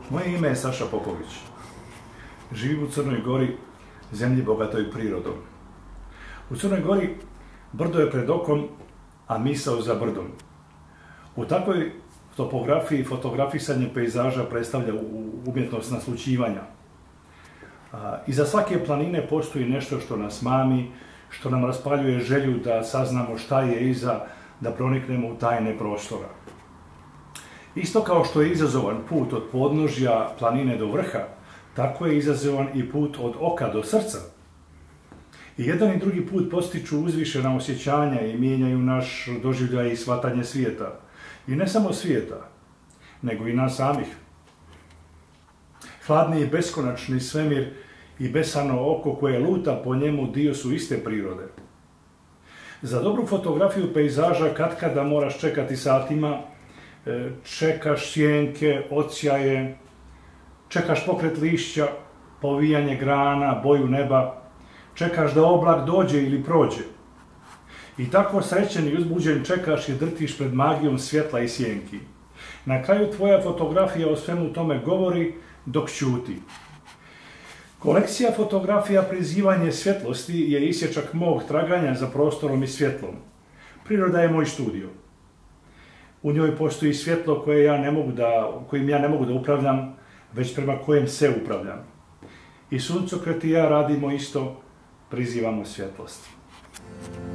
Moje ime je Saša Popović. Živim u Crnoj Gori, zemlji bogatoj prirodom. U Crnoj Gori brdo je pred okom, a misao za brdom. U takvoj topografiji fotografisanje pejzaža predstavlja umjetnost naslućivanja. Iza svake planine postoji nešto što nas mami, što nam raspaljuje želju da saznamo šta je iza, da proniknemo u tajne prostora. Isto kao što je izazovan put od podnožja planine do vrha, tako je izazovan i put od oka do srca. I jedan i drugi put postiču uzvišena osjećanja i mijenjaju naš doživljaj i shvatanje svijeta. I ne samo svijeta, nego i nas samih. Hladni i beskonačni svemir i besano oko koje luta po njemu dio su iste prirode. Za dobru fotografiju pejzaža katkada moraš čekati satima, čekaš sjenke, odsjaje, čekaš pokret lišća, povijanje grana, boju neba, čekaš da oblak dođe ili prođe. I tako srećen i uzbuđen čekaš i drtiš pred magijom svjetla i sjenki. Na kraju tvoja fotografija o svemu tome govori dok ćuti. Kolekcija fotografija prizivanje svjetlosti je isječak mog traganja za prostorom i svjetlom. Priroda je moj studio. U njoj postoji svjetlo kojim ja ne mogu da upravljam, već prema kojem se upravljam. I suncokret i ja radimo isto, prizivamo svjetlost.